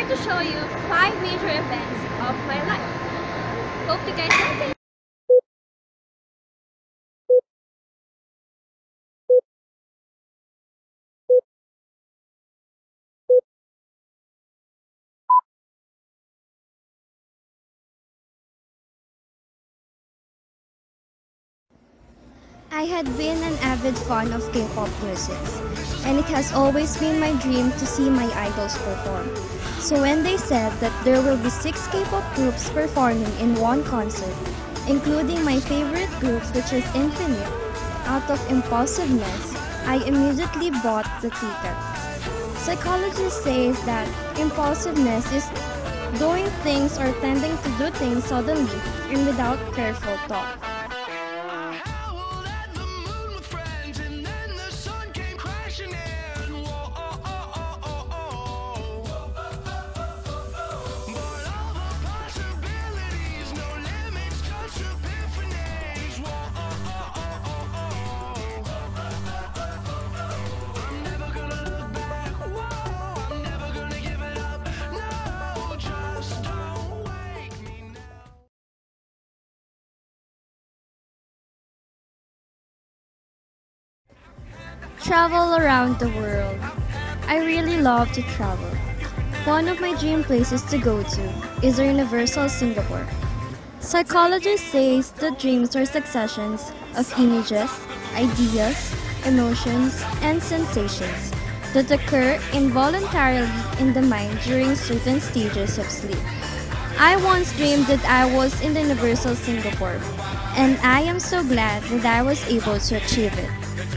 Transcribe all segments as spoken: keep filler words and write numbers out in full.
to show you five major events of my life. Hope you guys can. I had been an avid fan of K-pop music, and it has always been my dream to see my idols perform. So when they said that there will be six K-pop groups performing in one concert, including my favorite group, which is Infinite, out of impulsiveness, I immediately bought the ticket. Psychologists say that impulsiveness is doing things or tending to do things suddenly and without careful thought. Travel around the world. I really love to travel. One of my dream places to go to is Universal Singapore. Psychologists say that dreams are successions of images, ideas, emotions, and sensations that occur involuntarily in the mind during certain stages of sleep. I once dreamed that I was in the Universal Singapore, and I am so glad that I was able to achieve it.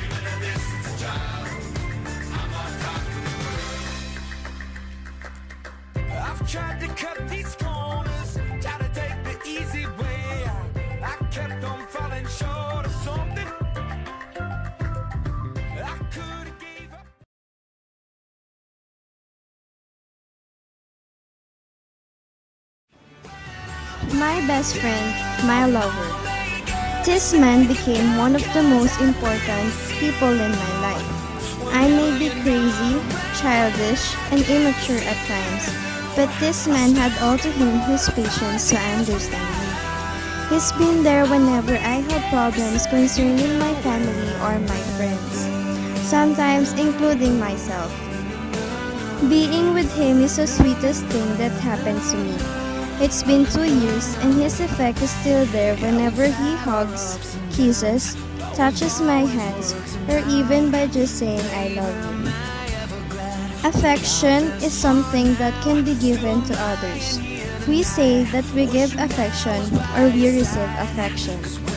Tried to cut these corners, tried to take the easy way. I kept on falling short of something I could have gave up. My best friend, my lover. This man became one of the most important people in my life. I may be crazy, childish, and immature at times, but this man had all to him his patience to understand me. He's been there whenever I have problems concerning my family or my friends, sometimes including myself. Being with him is the sweetest thing that happened to me. It's been two years and his effect is still there whenever he hugs, kisses, touches my hands, or even by just saying I love you. Affection is something that can be given to others. We say that we give affection or we receive affection.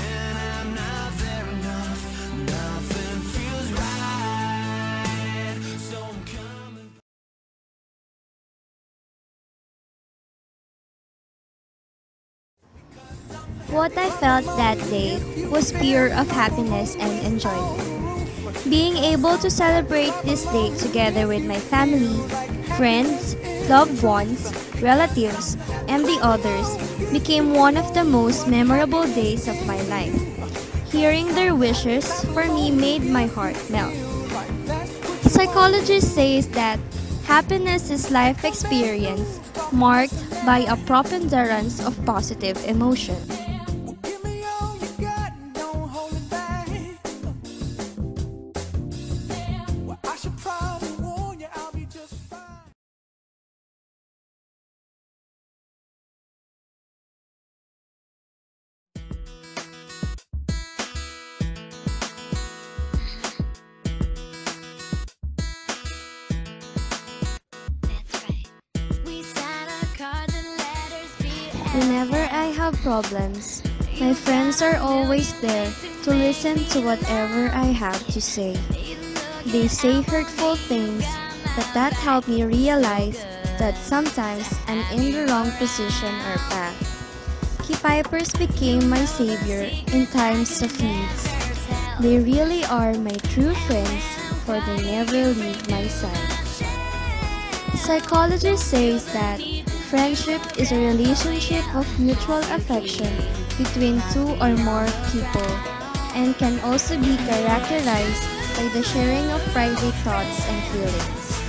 What I felt that day was pure of happiness and enjoyment. Being able to celebrate this day together with my family, friends, loved ones, relatives, and the others became one of the most memorable days of my life. Hearing their wishes for me made my heart melt. Psychology says that happiness is life experience marked by a preponderance of positive emotion. Whenever I have problems, my friends are always there to listen to whatever I have to say. They say hurtful things, but that helped me realize that sometimes I'm in the wrong position or path. Key Pipers became my savior in times of needs. They really are my true friends, for they never leave my side. Psychology says that friendship is a relationship of mutual affection between two or more people and can also be characterized by the sharing of private thoughts and feelings.